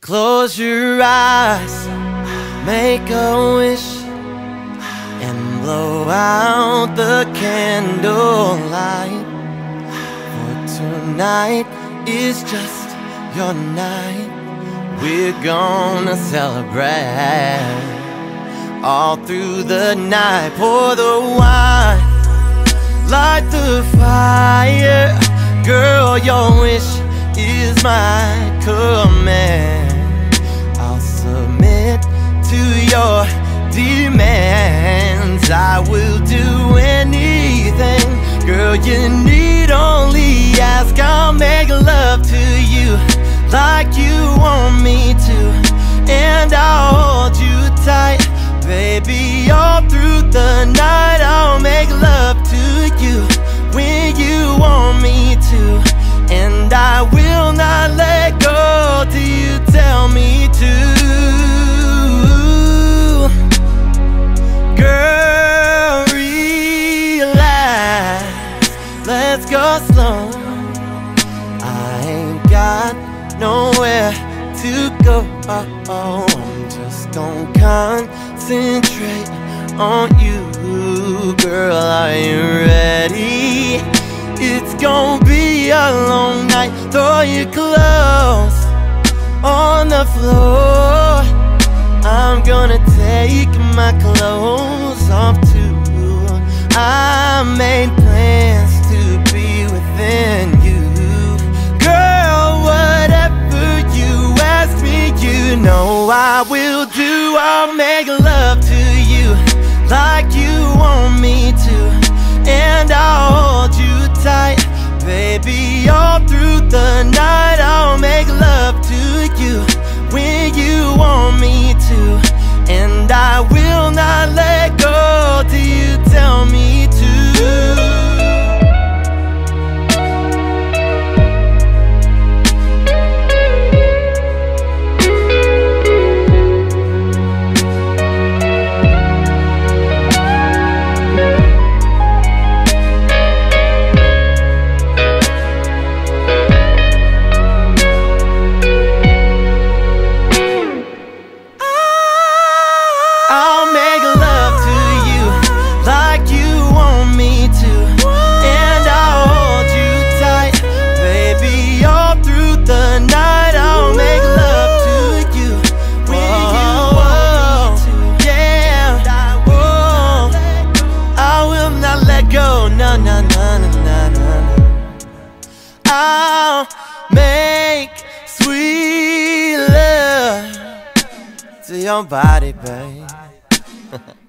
Close your eyes, make a wish, and blow out the candlelight. For tonight is just your night. We're gonna celebrate all through the night. Pour the wine, light the fire. Girl, your wish is my command. I'll submit to your demands. I will do anything, girl, you need only ask. I'll make love to you like you want me to, and I'll hold you tight, baby, all through the night. I'll make love to you when you want me to, and I will not let go till you tell me to. Girl, relax, let's go slow. I ain't got nowhere to go. I'm just gonna concentrate on you. Girl, are you ready? It's gonna be a long night. Throw your clothes on the floor. I'm gonna take my clothes off too. I made plans to be within you. Girl, whatever you ask me, you know I will do. I'll make love to you like you want me to, and I'll hold you tight, baby, all through the night. I'll make love to you when you want me to, and I will not let go till you tell me to. I'll make sweet love to your body, babe.